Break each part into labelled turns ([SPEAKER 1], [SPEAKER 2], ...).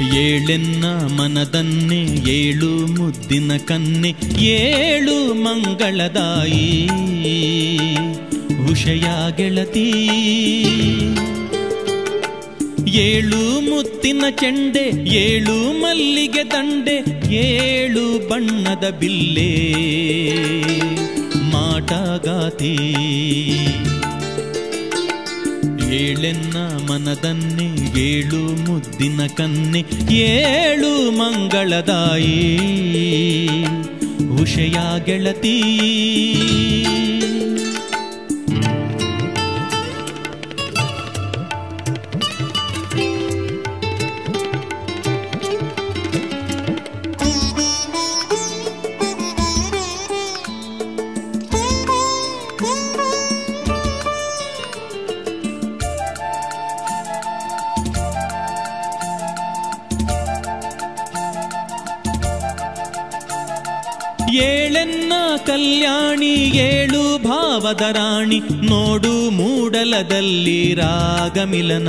[SPEAKER 1] ಏಳೆನ್ನ ಮನದನ್ನೆ ಏಳು ಮುದ್ದಿನ ಕನ್ನೆ ಏಳು ಮಂಗಳದಾಯಿ ಉಷಯ ಗೆಳತಿ. ಏಳು ಮುತ್ತಿನ ಚೆಂಡೆ ಏಳು ಮಲ್ಲಿಗೆ ದಂಡೆ ಏಳು ಬಣ್ಣದ ಬಿಲ್ಲೆ ಮಾಟಗಾತಿ. ಏಳೆನ್ನ ಮನದನ್ನೆ ಏಳು ಮುದ್ದಿನ ಕನ್ನೆ ಏಳು ಮಂಗಳದಾಯಿ ಉಷಯ ಗೆಳತಿ. ಏಳೆನ್ನ ಕಲ್ಯಾಣಿ ಏಳು ಭಾವದ ರಾಣಿ ನೋಡು ಮೂಡಲದಲ್ಲಿ ರಾಗಮಿಲನ.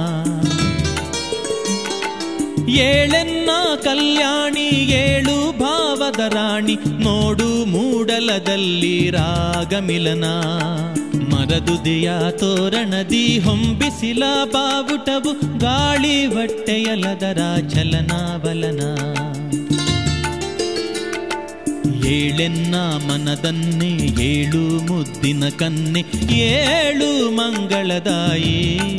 [SPEAKER 1] ಏಳೆನ್ನ ಕಲ್ಯಾಣಿ ಏಳು ಭಾವದ ರಾಣಿ ನೋಡು ಮೂಡಲದಲ್ಲಿ ರಾಗಮಿಲನ. ಮರದುದಿಯ ತೋರಣದಿ ಹೊಂಬಿಸಿಲ ಬಾವುಟವು ಗಾಳಿ ಹೊಟ್ಟೆಯಲದರ ಚಲನಾವಲನ. ಏಳೆನ್ನ ಮನದನ್ನೆ ಏಳು ಮುದ್ದಿನ ಕನ್ನೆ ಏಳು ಮಂಗಳದಾಯಿ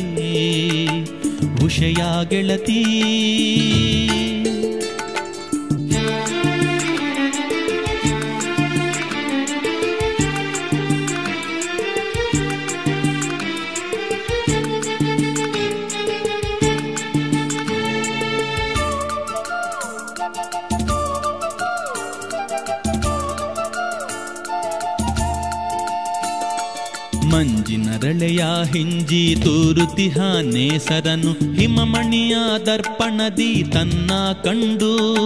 [SPEAKER 1] ಉಷಯ ಗೆಳತಿ. ಮಂಜಿನರಳೆಯ ಹಿಂಜಿ ತೂರುತಿಹ ನೇಸರನು ಹಿಮಮಣಿಯ ದರ್ಪಣದಿ ತನ್ನ ಕಂಡು.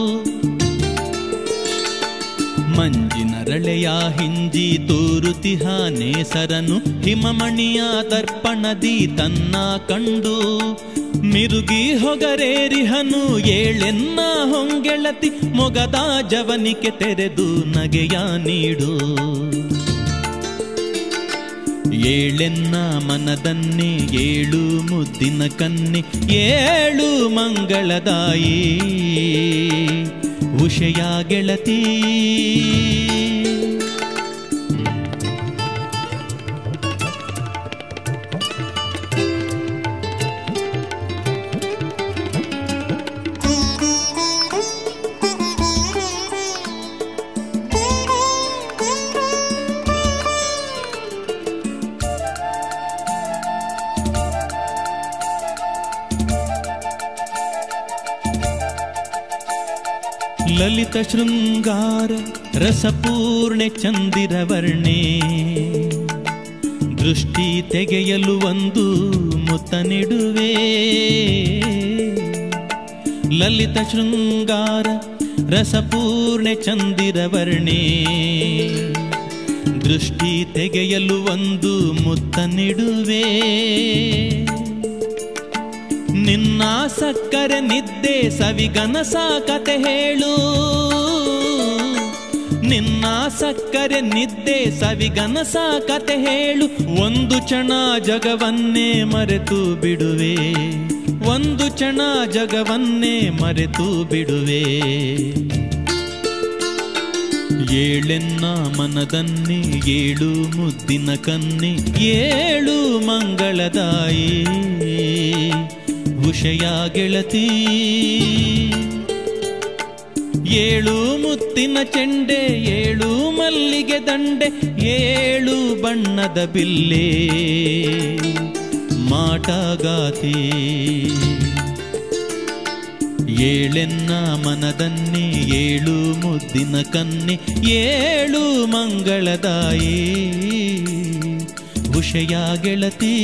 [SPEAKER 1] ಮಂಜಿನರಳೆಯ ಹಿಂಜಿ ತೂರುತಿಹ ನೇಸರನು ಹಿಮಮಣಿಯ ದರ್ಪಣದಿ ತನ್ನ ಕಂಡು. ಮಿರುಗಿ ಹೊಗರೇರಿಹನು ಏಳೆನ್ನ ಹೊಂಗೆಳತಿ ಮೊಗದ ಜವನಿಕೆ ತೆರೆದು ನಗೆಯ ನೀಡು. ಏಳೆನ್ನ ಮನದನ್ನೆ ಏಳು ಮುದ್ದಿನ ಕನ್ನೆ ಏಳು ಮಂಗಳದಾಯಿ ಉಷಯ ಗೆಳತಿ. ಲಲಿತ ಶೃಂಗಾರ ರಸಪೂರ್ಣೆ ಚಂದಿರವರ್ಣೆ ದೃಷ್ಟಿ ತೆಗೆಯಲು ಒಂದು ಮುತ್ತ ನೀಡುವೆ. ಲಲಿತ ಶೃಂಗಾರ ರಸಪೂರ್ಣೆ ಚಂದಿರವರ್ಣೆ ದೃಷ್ಟಿ ತೆಗೆಯಲು ಒಂದು ಮುತ್ತ ನೀಡುವೆ. ನಿನ್ನ ಸಕ್ಕರೆ ನಿದ್ದೆ ಸವಿಗನಸ ಕತೆ ಹೇಳು. ನಿನ್ನ ಸಕ್ಕರೆ ನಿದ್ದೆ ಸವಿಗನಸ ಕತೆ ಹೇಳು. ಒಂದು ಕ್ಷಣ ಜಗವನ್ನೇ ಮರೆತು ಬಿಡುವೆ. ಒಂದು ಕ್ಷಣ ಜಗವನ್ನೇ ಮರೆತು ಬಿಡುವೆ. ಏಳೆನ್ನ ಮನದನ್ನೇ ಏಳು ಮುದ್ದಿನ ಕನ್ನೆ ಏಳು ಮಂಗಳದಾಯಿ ಉಷಯ ಗೆಳತಿ. ಏಳು ಮುತ್ತಿನ ಚೆಂಡೆ ಏಳು ಮಲ್ಲಿಗೆ ದಂಡೆ ಏಳು ಬಣ್ಣದ ಬಿಲ್ಲೆ ಮಾಟಗಾತಿ. ಏಳೆನ್ನ ಮನದನ್ನೇ ಏಳು ಮುದ್ದಿನ ಕನ್ನೆ ಏಳು ಮಂಗಳದಾಯಿ ಉಷಯ ಗೆಳತಿ.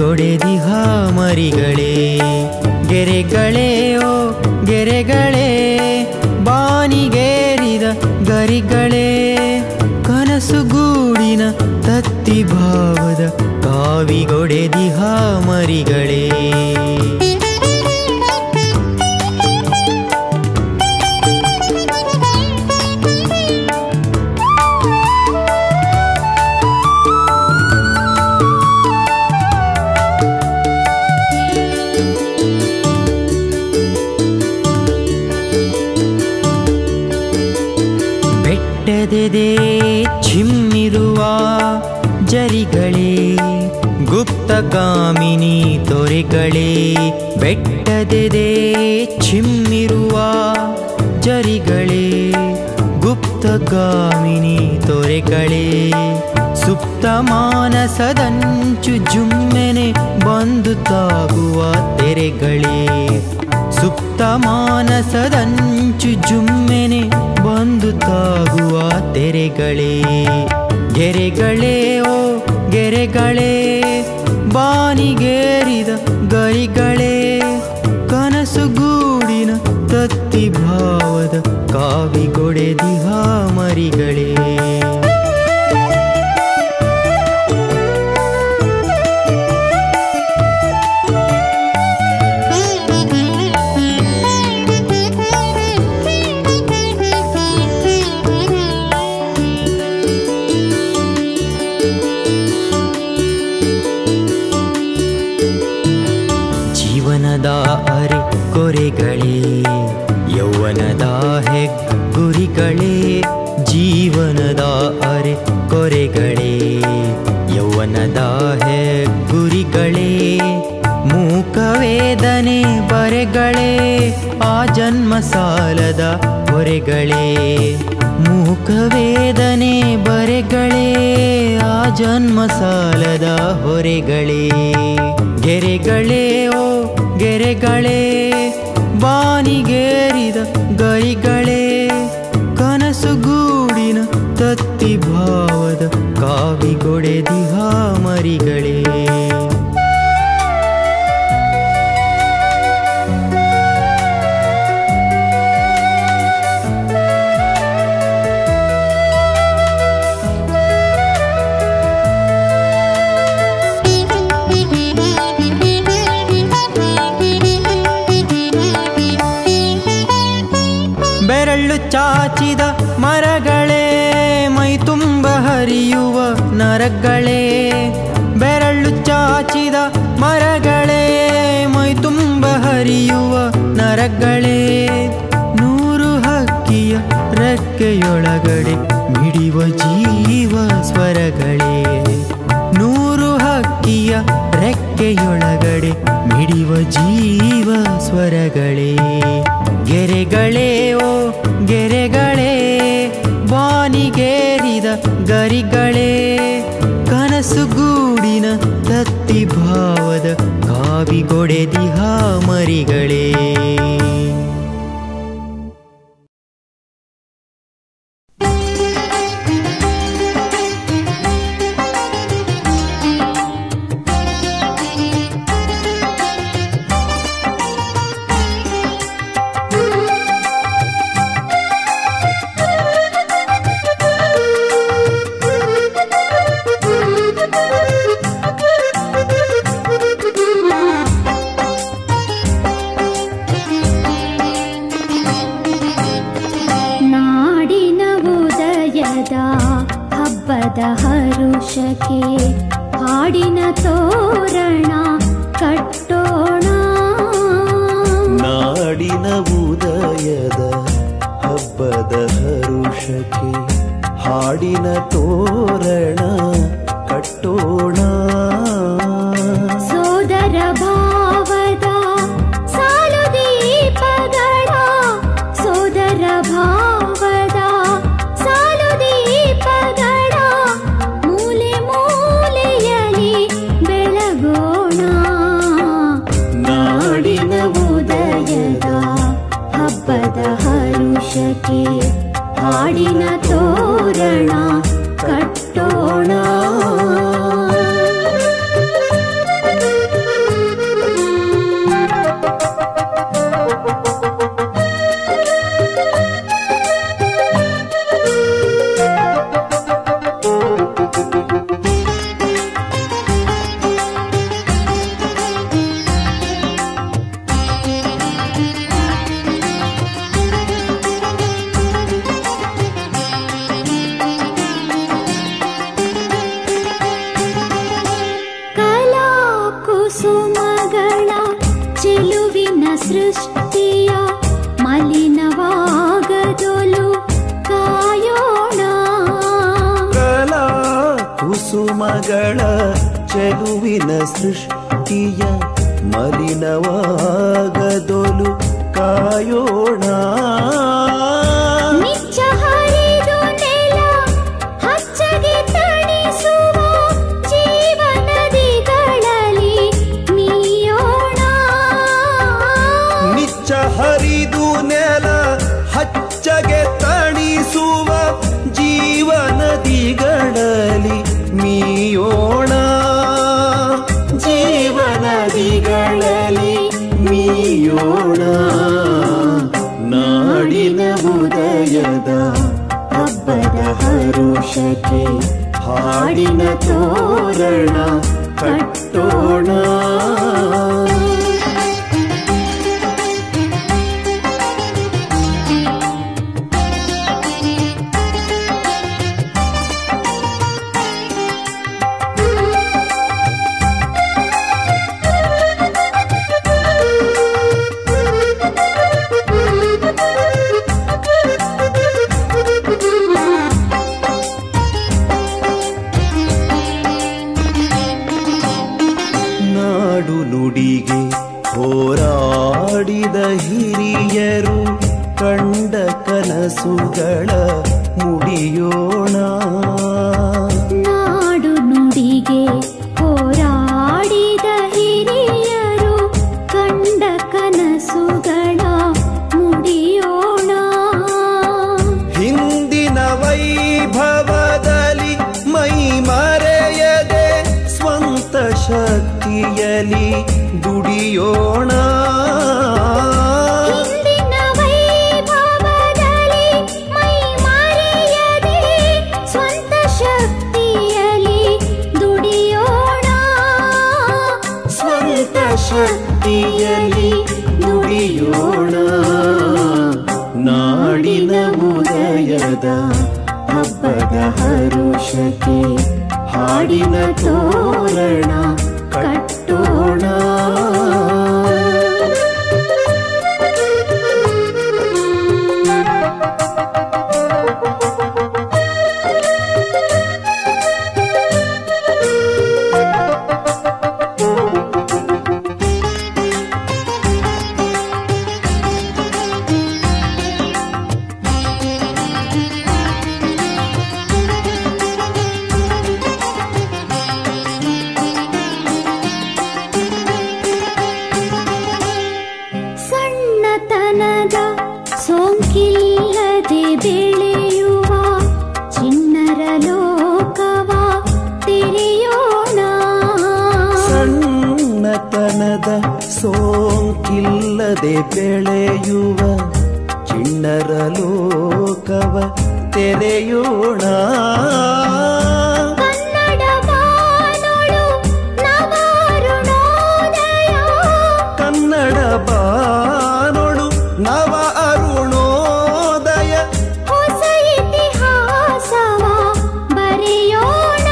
[SPEAKER 2] ಕಾವಿಗೊಡೆದಿಹ ಮರಿಗಳೇ. ಗೆರೆಗಳೇ ಓ ಗೆರೆಗಳೇ, ಬಾನಿಗೇರಿದ ಗರಿಗಳೇ, ಕನಸುಗೂಡಿನ ತತ್ತಿ ಭಾವದ ಕಾವಿಗೊಡೆದಿಹ ಮರಿಗಳೇ. ಬೆಟ್ಟದೆದೆ ಚಿಮ್ಮಿರುವ ಜರಿಗಳೇ, ಗುಪ್ತಗಾಮಿನಿ ತೊರೆಗಳೇ. ಬೆಟ್ಟದೆದೆ ಚಿಮ್ಮಿರುವ ಜರಿಗಳೇ, ಗುಪ್ತಗಾಮಿನಿ ತೊರೆಗಳೇ. ಸುಪ್ತ ಮಾನಸದಂಚು ಜುಮ್ಮೆನೆ ಬಂದು ತಾಗುವ ತೆರೆಗಳೇ. ಸುಪ್ತ ಮಾನಸದಂಚು ಜುಮ್ಮೆನೆ ಬಂದು ತಾಗುವ ತೆರೆಗಳೇ. ಗೆರೆಗಳೇ ಓ ಗೆರೆಗಳೇ, ಬಾನಿಗೇರಿದ ಗರಿಗಳೇ, ಕನಸುಗೂಡಿನ ತತ್ತಿ ಭಾವದ ಕಾವಿಗೊಡೆದಿಹ ಮರಿಗಳೇ. ಅರೆ ಕೊರೆಗಳೇ, ಯೌವನದ ಹೆಗ್ಗುರಿಗಳೇ. ಜೀವನದ ಅರೆ ಕೊರೆಗಳೇ, ಯೌವನದ ಹೆಗ್ಗುರಿಗಳೇ. ಮೂಕವೇದನೆ ಬರೆಗಳೇ, ಆ ಜನ್ಮ ಸಾಲದ ಹೊರೆಗಳೇ. ಮೂಕವೇದನೆ ಬರೆಗಳೇ, ಆ ಜನ್ಮ ಸಾಲದ ಹೊರೆಗಳೇ. ಗೆರೆಗಳೇ ಓ ಗೆರೆಗಳೇ, ಬಾನಿಗೇರಿದ ಗರಿಗಳೇ, ಕನಸುಗೂಡಿನ ತತ್ತಿ ಭಾವದ ಕಾವಿಗೊಡೆದಿಹ ಮರಿಗಳೇ. ಬೆರಳು ಚಾಚಿದ ಮರಗಳೇ, ಮೈ ತುಂಬ ಹರಿಯುವ ನರಗಳೇ. ಬೆರಳು ಚಾಚಿದ ಮರಗಳೇ, ಮೈ ತುಂಬ ಹರಿಯುವ ನರಗಳೇ. ನೂರು ಹಕ್ಕಿಯ ರೆಕ್ಕೆಯೊಳಗಡೆ ಮಿಡಿವ ಜೀವ ಸ್ವರಗಳೇ. ನೂರು ಹಕ್ಕಿಯ ರೆಕ್ಕೆಯೊಳಗಡೆ ಮಿಡಿವ ಜೀವ ಸ್ವರಗಳೇ. ಗೆರೆಗಳೇ ಓ ಗೆರೆಗಳೇ, ಬಾನಿಗೇರಿದ ಗರಿಗಳೇ, ಕನಸುಗೂಡಿನ ತತ್ತಿ ಭಾವದ ಕಾವಿಗೊಡೆದಿಹ ಮರಿಗಳೇ.
[SPEAKER 3] ಹಬ್ಬದ ಹರುಷಕ್ಕೆ ಹಾಡಿನ ತೋರಣ ಕಟ್ಟೋಣ.
[SPEAKER 1] ನಾಡಿನ ಉದಯದ ಹಬ್ಬದ ಹರುಷಕ್ಕೆ ಹಾಡಿನ ತೋರಣ ಕಟ್ಟೋಣ.
[SPEAKER 3] ಸೋದರ ಭಾವದ ಸಾಲು ದೀಪಗಳ, ಸೋದರ ಭಾವದ ಸಾಲು ದೀಪಗಳ ಮೂಲೆ ಮೂಲೆಯಲ್ಲಿ ಬೆಳಗೋಣ. ನಾಡಿನ ಉದಯದ ಹಬ್ಬದ ಹರುಷಕ್ಕೆ ಹಾಡಿನ ತೋರಣ ಕಟ್ಟೋಣ.
[SPEAKER 1] ಮರಿಗಳ ಚೆಲುವಿನ ಸೃಷ್ಟಿಯ ಮಲಿನವಾಗದೊಲು ಕಾಯೋಣ.
[SPEAKER 3] ನಿಚ್ಚ ಹರಿದು ನೆಲ ಹಚ್ಚಗೆ ತಣಿಸುವ ಜೀವನದಿಗಳಲ್ಲಿ ಮೀಯೋಣ.
[SPEAKER 1] ನಿಚ್ಚ ಹರಿದು ನೆಲ ಹಚ್ಚಗೆ ತಣಿಸುವ ಜೀವನದಿಗಳಲ್ಲಿ ಮೀಯೋಣ. ಜೀವನದಿಗಳಲ್ಲಿ ಮೀಯೋಣ. ನಾಡಿನ ಉದಯದ ಹಬ್ಬದ ಹರುಷಕ್ಕೆ ಹಾಡಿನ ತೋರಣ ಕಟ್ಟೋಣ. ನಾಡು ನುಡಿಗೆ ಹೋರಾಡಿದ ಹಿರಿಯರು ಕಂಡ ಕನಸುಗಳ ಮುಡಿಯೋಣ.
[SPEAKER 3] ನಾಡು ನುಡಿಗೆ ಹೋರಾಡಿದ ಹಿರಿಯರು ಕಂಡ ಕನಸುಗಳ ಮುಡಿಯೋಣ.
[SPEAKER 1] ಹಿಂದಿನ ವೈಭವದಲ್ಲಿ ಮೈ ಮರೆಯದೆ ಸ್ವಂತ ಶಕ್ತಿಯಲ್ಲಿ ದುಡಿಯೋಣ.
[SPEAKER 3] ಹಿಂದಿನ ವೈಭವದಲ್ಲಿ ಮೈ ಮರೆಯದೆ ಸ್ವಂತ ಶಕ್ತಿಯಲ್ಲಿ ದುಡಿಯೋಣ.
[SPEAKER 1] ಸ್ವಂತ ಶಕ್ತಿಯಲ್ಲಿ ದುಡಿಯೋಣ. ನಾಡಿನ ಉದಯದ ಹಬ್ಬದ ಹರುಷಕ್ಕೆ ಹಾಡಿನ ತೋರಣ ಕಟ್ಟೋಣ.
[SPEAKER 3] ಸಣ್ಣತನದ ಸೋಂಕಿಲ್ಲದೆ ಬೆಳೆಯುವ ಚಿಣ್ಣರ ಲೋಕವ ತೆರೆಯೋಣ.
[SPEAKER 1] ಸಣ್ಣತನದ ಸೋಂಕಿಲ್ಲದೆ ಬೆಳೆಯುವ ಚಿಣ್ಣರ ಲೋಕವ ತೆರೆಯೋಣ.
[SPEAKER 3] ಕನ್ನಡ ಬಾನುಳು ನವಾರುಣೋದಯ.
[SPEAKER 1] ಕನ್ನಡ ಬಾನೊಳು ನವ ಅರುಣೋದಯ.
[SPEAKER 3] ಹೊಸ ಇತಿಹಾಸವ ಬರೆಯೋಣ.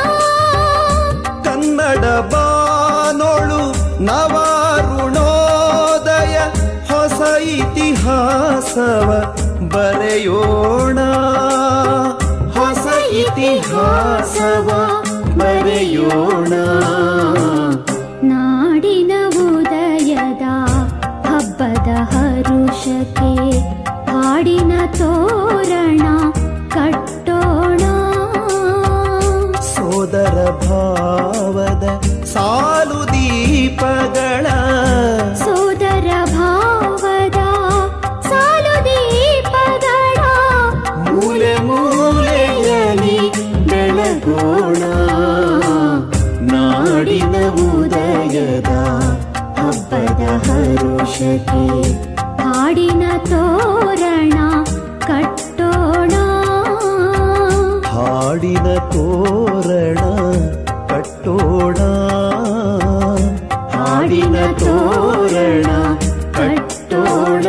[SPEAKER 1] ಕನ್ನಡ ಬಾನೊಳು ನವ ಅರುಣೋದಯ. ಹೊಸ ಇತಿಹಾಸವ ಬರೆಯೋಣ. ಹೊಸ ಇತಿಹಾಸವ ಬರೆಯೋಣ.
[SPEAKER 3] ನಾಡಿನ ಉದಯದ ಹಬ್ಬದ ಹರುಷಕ್ಕೆ ಹಾಡಿನ ತೋರಣ ಕಟ್ಟೋಣ.
[SPEAKER 1] ಸೋದರ ಭಾವದ ಸಾಲು ದೀಪಗಳ.
[SPEAKER 3] ಸೋದರ ಭಾವದ ಸಾಲು ದೀಪಗಳ
[SPEAKER 1] ಮೂಲೆ ಮೂಲೆಯಲ್ಲಿ ಬೆಳಗೋಣ. ನಾಡಿನ ಉದಯದ ಹಬ್ಬದ ಹರುಷಕ್ಕೆ
[SPEAKER 3] ಹಾಡಿನ ತೋರಣ ಕಟ್ಟೋಣ.
[SPEAKER 1] ಹಾಡಿನ ತೋರಣ ಕಟ್ಟೋಣ. ಹಾಡಿನ ತೋರಣ ಕಟ್ಟೋಣ.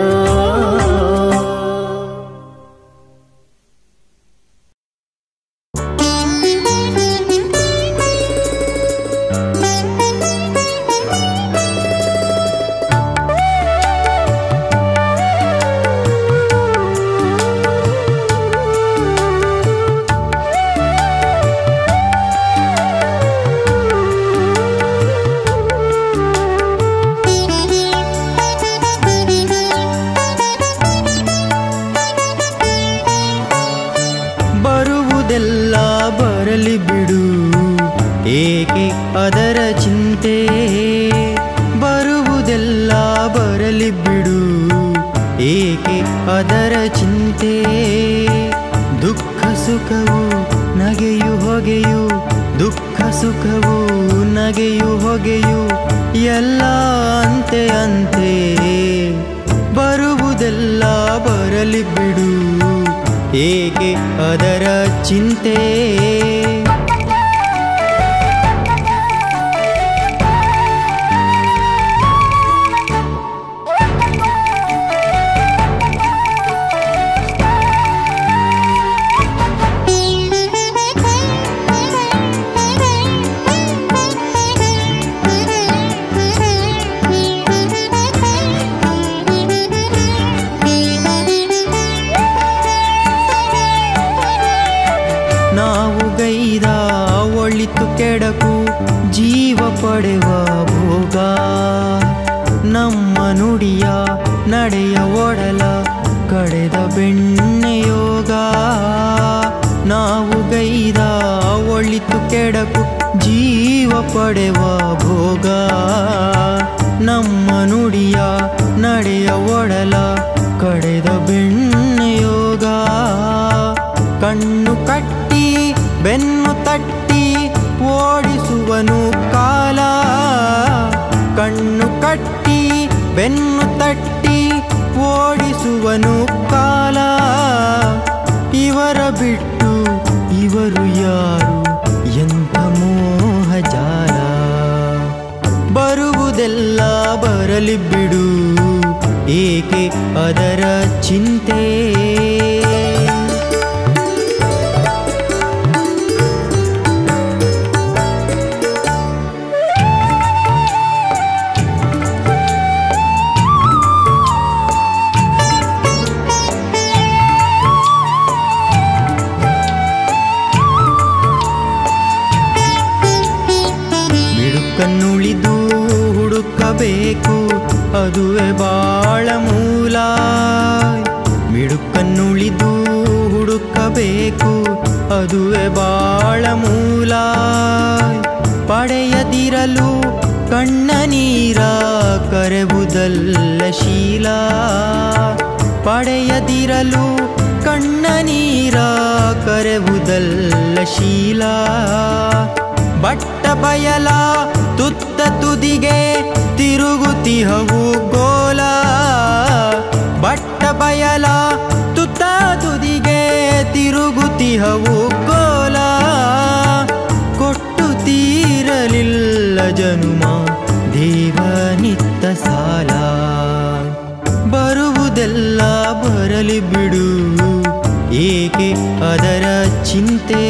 [SPEAKER 2] ಏಕೆ ಅದರ ಚಿಂತೆ? ದುಃಖ ಸುಖವು ನಗೆಯು ಹೊಗೆಯು, ದುಃಖ ಸುಖವು ನಗೆಯು ಹೊಗೆಯು ಎಲ್ಲ ಅಂತೆ ಅಂತೆ. ಬರುವುದೆಲ್ಲ ಬರಲಿ ಬಿಡು, ಏಕೆ ಅದರ ಚಿಂತೆ? ನಾವು ಗೈದ ಒಳಿತು ಕೆಡಕು ಜೀವ ಪಡೆವ ಭೋಗ, ನಮ್ಮ ನುಡಿಯ ನಡೆಯ ಒಡಲ ಕಡೆದ ಬೆಣ್ಣೆಯೋಗ. ನಾವು ಗೈದ ಒಳಿತು ಕೆಡಕು ಜೀವ ಪಡೆವ ಭೋಗ, ನಮ್ಮ ನುಡಿಯ ನಡೆಯ ಒಡಲ ಕಡೆದ ಬೆಣ್ಣೆಯೋಗ. ಕಣ್ಣು ಕಟ್ಟಿ ಬೆನ್ನು ತಟ್ಟಿ ಓಡಿಸುವನು ಕಾಲ, ಕಣ್ಣು ಕಟ್ಟಿ ಬೆನ್ನು ತಟ್ಟಿ ಓಡಿಸುವನು ಕಾಲ. ಇವರ ಬಿಟ್ಟು ಇವರು ಯಾರು, ಎಂಥ ಮೋಹಜಾಲ. ಬರುವುದೆಲ್ಲ ಬರಲಿ ಬಿಡು, ಏಕೆ ಅದರ ಚಿಂತೆ? ಕಣ್ಣುಳಿದು ಹುಡುಕಬೇಕು ಅದುವೇ ಬಾಳ ಮೂಲ. ಮಿಡುಕನ್ನುಳಿದು ಹುಡುಕಬೇಕು ಅದುವೇ ಬಾಳ ಮೂಲ. ಪಡೆಯದಿರಲು ಕಣ್ಣ ನೀರ ಕರೆವುದಲ್ಲ ಶೀಲ, ಪಡೆಯದಿರಲು ಕಣ್ಣ ನೀರ ಕರೆವುದಲ್ಲ ಶೀಲ. ಬಟ್ಟ ಬಯಲ ತುತ್ತ ತುದಿಗೆ ತಿರುಗುತಿಹವು ಗೋಲ, ಬಟ್ಟ ಬಯಲ ತುತ್ತ ತುದಿಗೆ ತಿರುಗುತಿಹವು ಗೋಲ. ಕೊಟ್ಟು ತೀರಲಿಲ್ಲ ಜನುಮ ದೇವನಿತ್ತ ಸಾಲ. ಬರುವುದೆಲ್ಲ ಬರಲಿ ಬಿಡು, ಏಕೆ ಅದರ ಚಿಂತೆ?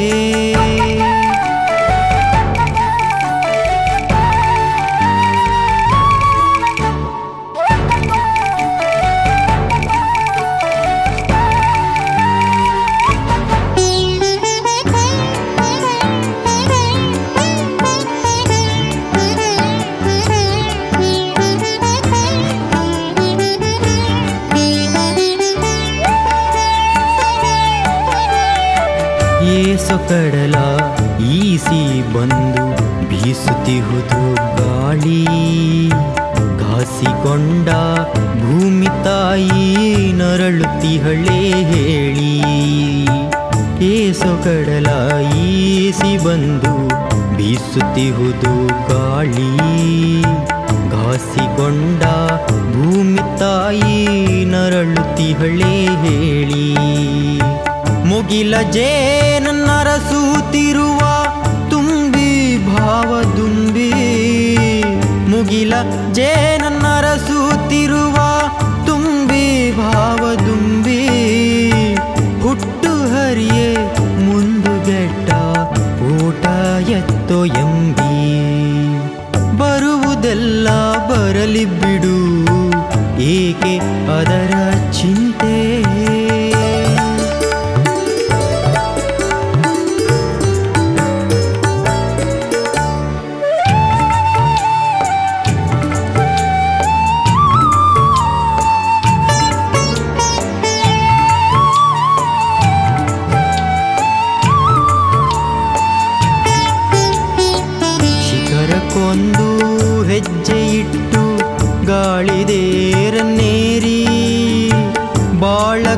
[SPEAKER 2] ಏಸು ಕಡಲ ಈಸಿ ಬಂದು ಬೀಸುತ್ತಿಹುದು ಗಾಳಿ, ಘಾಸಿಕೊಂಡ ಭೂಮಿ ತಾಯಿ ನರಳುತ್ತಿಹಳೆ ಹೇಳಿ. ಏಸು ಕಡಲ ಈಸಿ ಬಂದು ಬೀಸುತ್ತಿಹುದು ಗಾಳಿ, ಘಾಸಿಕೊಂಡ ಭೂಮಿ ತಾಯಿ ನರಳುತ್ತಿಹಳೆ ಹೇಳಿ. ಮುಗಿಲ ಜೇನರಸೂತಿರುವ ತುಂಬಿ ಭಾವದುಂಬಿ, ಮುಗಿಲ ಜೇನರಸೂತಿರುವ ತುಂಬಿ ಭಾವದುಂಬಿ. ಹುಟ್ಟು ಹರಿಯೇ ಮುಂದುಗೆಟ್ಟ ಊಟ ಎತ್ತೋ ಎಂಬಿ. ಬರುವುದೆಲ್ಲ ಬರಲಿ ಬಿಡು, ಏಕೆ ಅದರ ಚಿಂತೆ? ಶಿಖರಕ್ಕೊಂದು ಹೆಜ್ಜೆ ಇಟ್ಟು ಗಾಳಿದೇರನ್ನೇರಿ,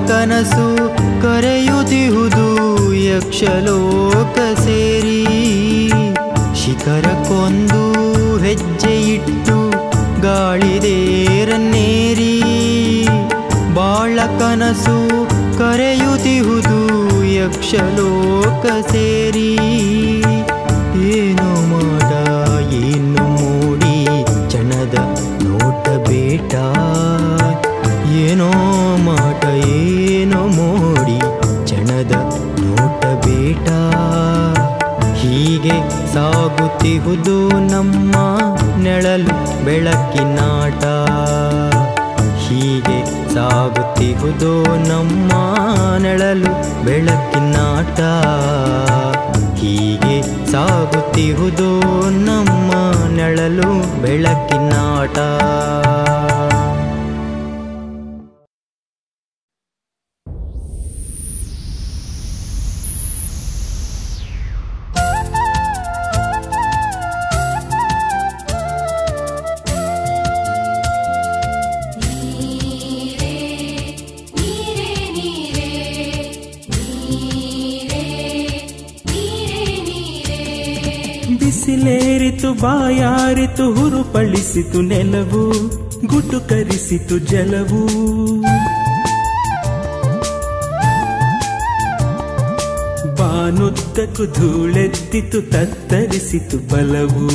[SPEAKER 2] ಕನಸು ಕರೆಯುತ್ತಿಹುದು ಯಕ್ಷಲೋಕ ಸೇರಿ ಶಿಖರಕ್ಕೊಂದು ಹೆಜ್ಜೆ ಇಟ್ಟು ಗಾಳಿದೇರನ್ನೇರಿ ಬಾಳ ಕನಸು ಕರೆಯುತ್ತಿಹುದು ಯಕ್ಷಲೋಕ ಸೇರಿ ಏನು ಮಾಡ ಏನು ಮೋಡಿ ಚಣದ ನೋಟ ಬೇಟ ಏನೋ ಮಾಟ ಏನೋ ಮೋಡಿ ಚಣದ ನೋಟ ಬೇಟ ಹೀಗೆ ಸಾಗುತ್ತಿಹುದು ನಮ್ಮ ನೆಳಲು ಬೆಳಕಿನಾಟ ಹೀಗೆ ಸಾಗುತ್ತಿಹುದು ನಮ್ಮ ನೆಳಲು ಬೆಳಕಿನಾಟ ಹೀಗೆ ಸಾಗುತ್ತಿಹುದು ನಮ್ಮ ನೆಳಲು ಬೆಳಕಿನಾಟ.
[SPEAKER 1] ಬಿಸಿಲೇರಿತು ಬಾಯಾರಿತು ಹುರುಪಳಿಸಿತು ನೆಲವು ಗುಟುಕರಿಸಿತು ಜಲವು ಬಾನುದ್ದಕ್ಕೂ ಧೂಳೆದ್ದಿತು ತತ್ತರಿಸಿತು ಬಲವು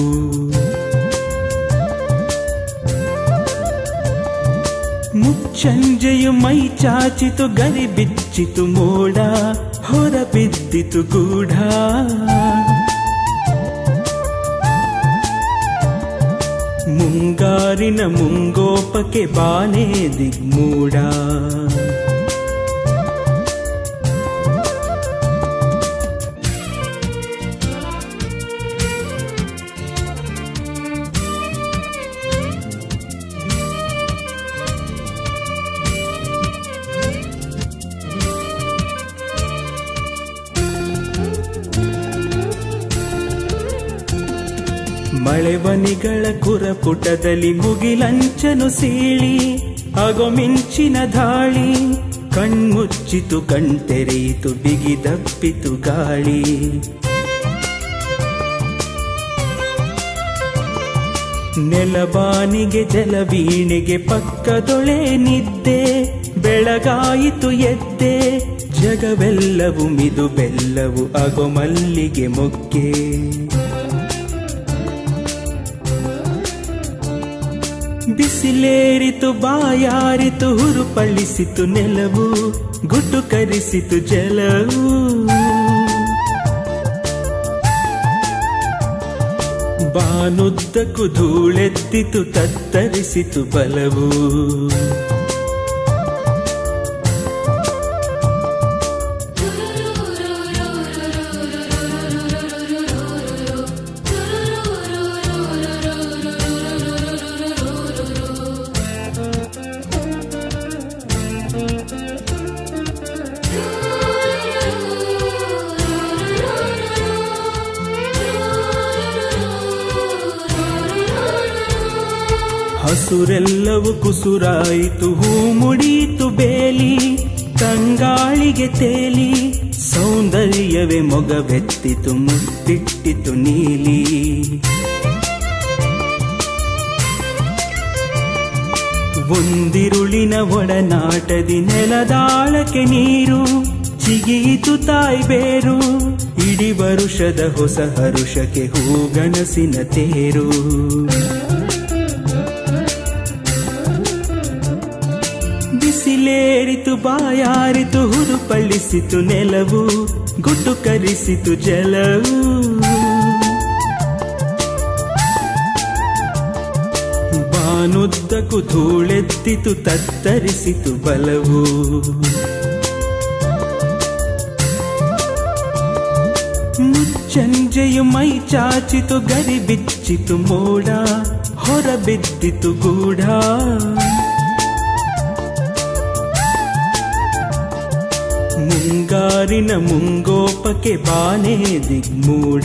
[SPEAKER 1] ಮುಚ್ಚಂಜೆಯು ಮೈ ಚಾಚಿತು ಗರಿ ಬಿಚ್ಚಿತು ಮೋಡ ಹೊರಬಿದ್ದಿತು ಗೂಢ ಮುಂಗಾರಿನ ಮುಂಗೋಪಕ್ಕೆ ಬಾನೇ ದಿಗ್ಮೂಢ ಮಳೆಬನಿಗಳ ಕುರಪುಟದಲ್ಲಿ ಮುಗಿಲಂಚನು ಸೀಳಿ ಆಗೋ ಮಿಂಚಿನ ಧಾಳಿ ಕಣ್ಮುಚ್ಚಿತು ಕಣ್ತೆರೆಯಿತು ಬಿಗಿದಪ್ಪಿತು ಗಾಳಿ ನೆಲಬಾನಿಗೆ ಜಲವೀಣೆಗೆ ಪಕ್ಕದೊಳೆ ನಿದ್ದೆ ಬೆಳಗಾಯಿತು ಎದ್ದೆ ಜಗವೆಲ್ಲವು ಮಿದು ಬೆಲ್ಲವು ಆಗೋ ಮಲ್ಲಿಗೆ ಮೊಗ್ಗೆ ಬಿಸಿಲೇರಿತು ಬಾಯಾರಿತು ಹುರುಪಳಿಸಿತು ನೆಲವು ಗುಟುಕರಿಸಿತು ಜಲವು ಬಾನುದ್ದಕ್ಕೂ ಧೂಳೆದ್ದಿತು ತತ್ತರಿಸಿತು ಬಲವು ಹಸುರೆಲ್ಲವೂ ಕುಸುರಾಯಿತು ಹೂ ಮುಡೀತು ಬೇಲಿ ತಂಗಾಳಿಗೆ ತೇಲಿ ಸೌಂದರ್ಯವೇ ಮೊಗವೆತ್ತಿತು ಮುತ್ತಿಟ್ಟಿತು ನೀಲಿ ಒಂದಿರುಳಿನ ಒಡನಾಟದಿ ನೆಲದಾಳಕ್ಕೆ ನೀರು ಚಿಗಿಯಿತು ತಾಯಿ ಬೇರು ಇಡೀ ವರುಷದ ಹೊಸ ಹರುಷಕ್ಕೆ ಹೂಗನಸಿನ ತೇರು ಬಿಸಿಲೇರಿತು ಬಾಯಾರಿತು ಹುರುಪಳಿಸಿತು ನೆಲವು ಗುಟುಕರಿಸಿತು ಜಲವು ಬಾನುದ್ದಕ್ಕೂ ಧೂಳೆದ್ದಿತು ತತ್ತರಿಸಿತು ಬಲವು ಮುಚ್ಚಂಜೆಯು ಮೈ ಚಾಚಿತು ಗರಿ ಬಿಚ್ಚಿತು ಮೋಡ ಹೊರಬಿದ್ದಿತು ಗೂಢ ಮುಂಗಾರಿನ ಮುಂಗೋಪಕ್ಕೆ ಬಾನೇ ದಿಗ್ಮೂಢ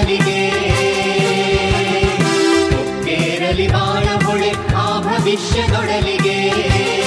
[SPEAKER 4] ಬಲಿಗೆ ಒಪ್ಪೇರಲಿ ಬಾಳ ಹೊಳೆ ಆ ಭವಿಷ್ಯದೊಡಲಿಗೆ.